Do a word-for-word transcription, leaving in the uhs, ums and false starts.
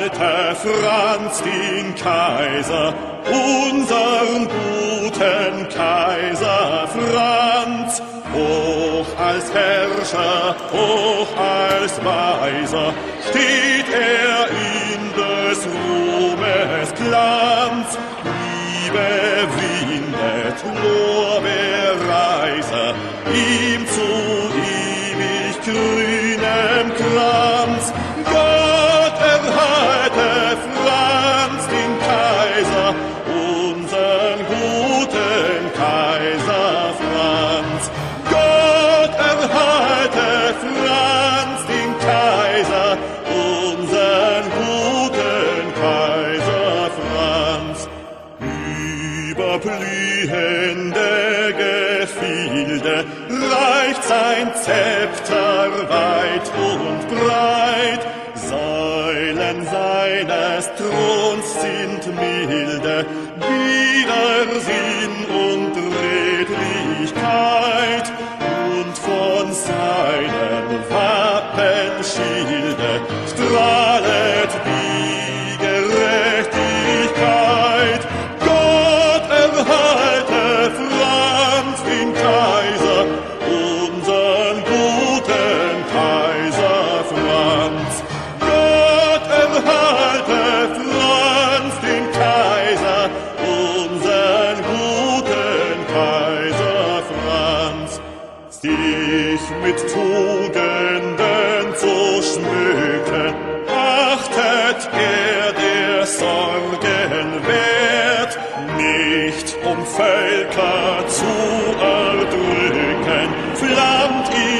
erhalte Franz den Kaiser, unsern guten Kaiser Franz. Hoch als Herrscher, hoch als Weiser, steht er in des Ruhmes Glanz. Liebe windet Lorbeerreiser, ihm zu ewig grünem Kranz. Gott erhalte Franz den Kaiser, unsern guten Kaiser Franz. Gott erhalte Franz den Kaiser, unsern guten Kaiser Franz. Über blühende Gefilde reicht sein Zepter weit und breit. Säulen seines Throns sind milde, Widersinn und Redlichkeit. Und von seinem Wappenschilde strahlet die Gerechtigkeit. Gott erhalte Franz den Kaiser, unsern guten Kaiser Franz. Gott erhalte Franz den Kaiser, unsern guten Kaiser Franz. Sich mit Tugenden zu schmücken, achtet er der Sorgen wert, nicht um Völker zu erdrücken, flammt ihm